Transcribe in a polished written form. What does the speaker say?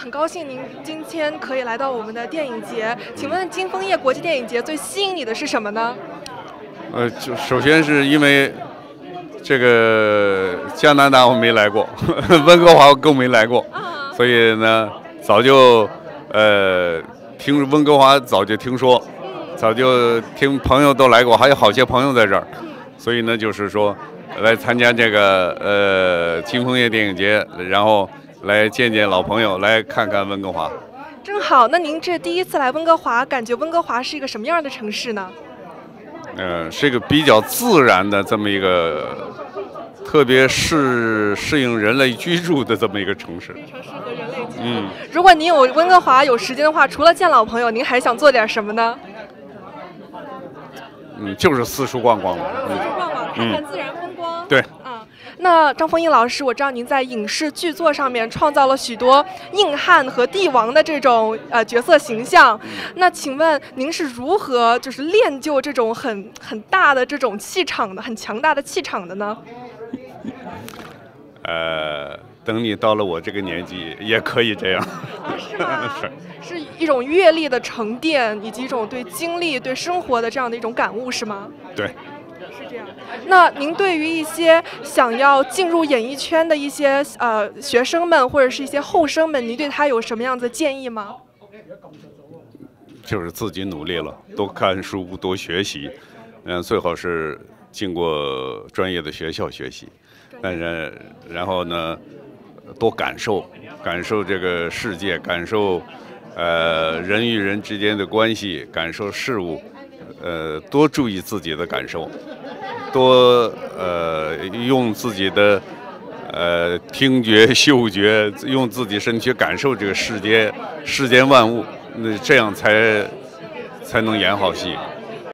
很高兴您今天可以来到我们的电影节，请问金枫叶国际电影节最吸引你的是什么呢？ 就首先是因为这个加拿大我没来过，温哥华我更没来过，所以呢，早就听温哥华早就听说，早就听朋友都来过，还有好些朋友在这儿，所以呢，就是说来参加这个金枫叶电影节，然后来见见老朋友，来看看温哥华。 正好，那您这第一次来温哥华，感觉温哥华是一个什么样的城市呢？ 是一个比较自然的这么一个，特别适应人类居住的这么一个城市。 非常适合人类居住。如果您有温哥华有时间的话，除了见老朋友，您还想做点什么呢？ 就是四处逛逛嘛。 四处逛逛，看看自然风光。 对。 那张丰毅老师，我知道您在影视剧作上面创造了许多硬汉和帝王的这种角色形象。那请问您是如何就是练就这种很大的这种气场的、很强大的气场的呢？ 等你到了我这个年纪，也可以这样。 是吗？是一种阅历的沉淀，以及一种对经历、对生活的这样的一种感悟，是吗？ 对。 是这样。那您对于一些想要进入演艺圈的一些学生们或者是一些后生们，您对他有什么样的建议吗？ 就是自己努力了，多看书，多学习，最好是经过专业的学校学习，然后呢，多感受这个世界，感受人与人之间的关系，感受事物，多注意自己的感受。多用自己的听觉、嗅觉，用自己身体去感受这个世间万物，那这样才能演好戏。